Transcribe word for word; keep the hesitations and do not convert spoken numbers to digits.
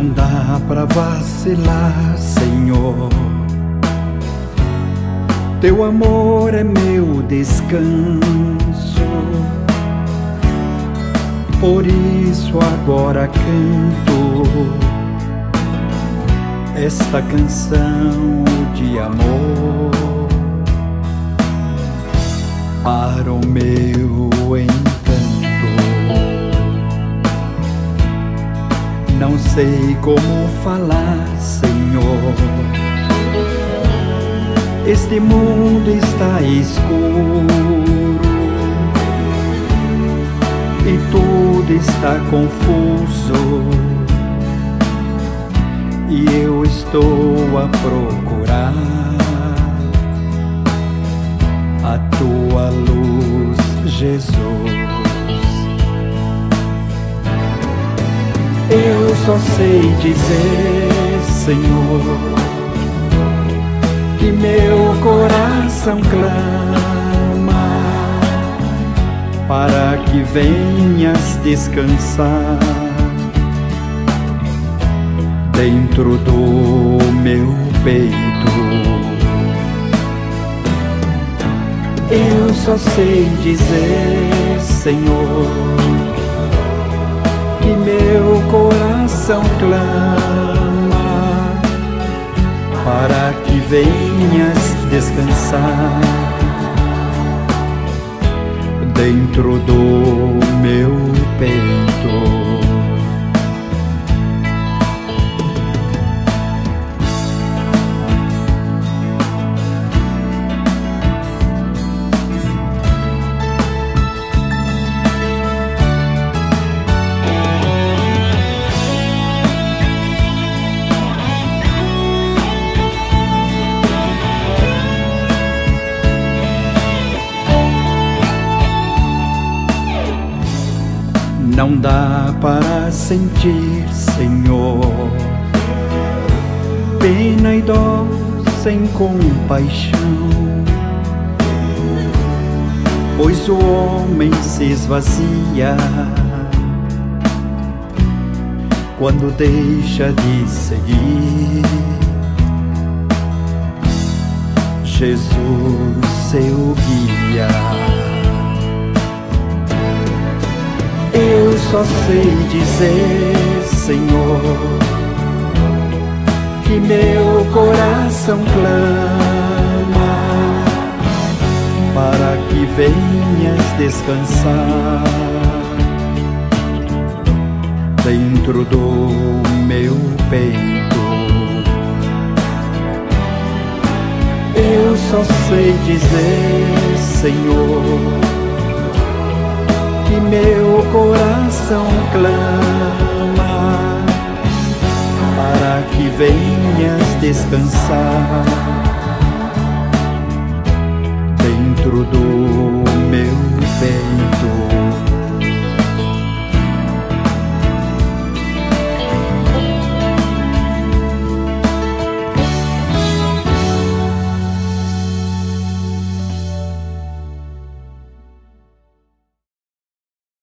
Não dá pra vacilar, Senhor. Teu amor é meu descanso. Por isso agora canto esta canção de amor para o meu encanto. Não sei como falar, Senhor. Este mundo está escuro e tudo está confuso, e eu estou a procurar a tua luz, Jesus. Eu só sei dizer, Senhor, que meu coração clama para que venhas descansar dentro do meu peito. Eu só sei dizer, Senhor, que meu coração clama para que venhas descansar dentro do meu peito. Não dá para sentir, Senhor, pena e dó sem compaixão, pois o homem se esvazia quando deixa de seguir Jesus, seu guia. Eu só sei dizer, Senhor, que meu coração clama para que venhas descansar dentro do meu peito. Eu só sei dizer, Senhor, que meu coração clama para que venhas descansar dentro do meu peito.